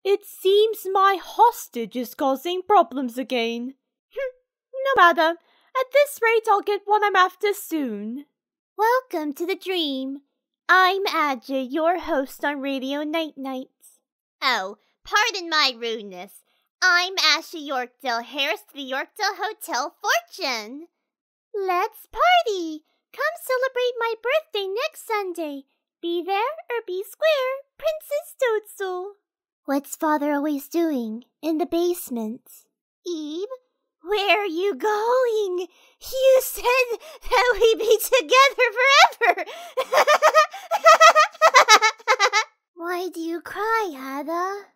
It seems my hostage is causing problems again. No matter. At this rate, I'll get what I'm after soon. Welcome to the dream. I'm Adja, your host on Radio Night Nights. Oh, pardon my rudeness. I'm Ashley Yorkdale, heiress to the Yorkdale Hotel fortune. Let's party. Come celebrate my birthday next Sunday. Be there or be square, Princess Toadstool. What's Father always doing in the basement? Eve, where are you going? You said that we'd be together forever. Why do you cry, Ada?